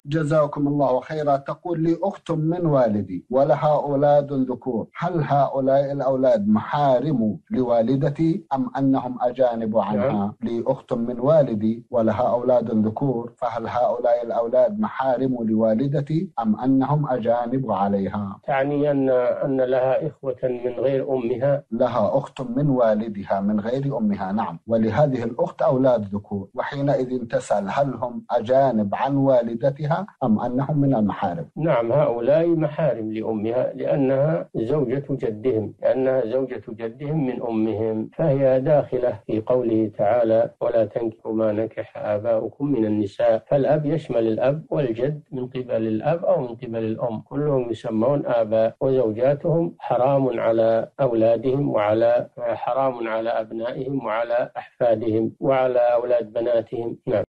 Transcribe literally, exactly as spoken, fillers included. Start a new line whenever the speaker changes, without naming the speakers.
جزاكم الله خيرا. تقول لي أخت من والدي ولها أولاد ذكور، هل هؤلاء الأولاد محارم لوالدتي أم أنهم أجانب عنها؟ نعم. لي أخت من والدي ولها أولاد ذكور، فهل هؤلاء الأولاد محارم لوالدتي أم أنهم أجانب عليها؟
تعني أن أن لها إخوة من غير أمها؟
لها أخت من والدها من غير أمها، نعم، ولهذه الأخت أولاد ذكور، وحينئذ تسأل هل هم أجانب عن والدتها أم أنهم من المحارم؟
نعم، هؤلاء محارم لأمها لأنها زوجة جدهم، لأنها زوجة جدهم من أمهم، فهي داخلة في قوله تعالى ولا تنكحوا ما نكح آباؤكم من النساء، فالأب يشمل الأب والجد من قبل الأب أو من قبل الأم، كلهم يسمون آباء، وزوجاتهم حرام على أولادهم وعلى حرام على أبنائهم وعلى أحفادهم وعلى أولاد بناتهم. نعم.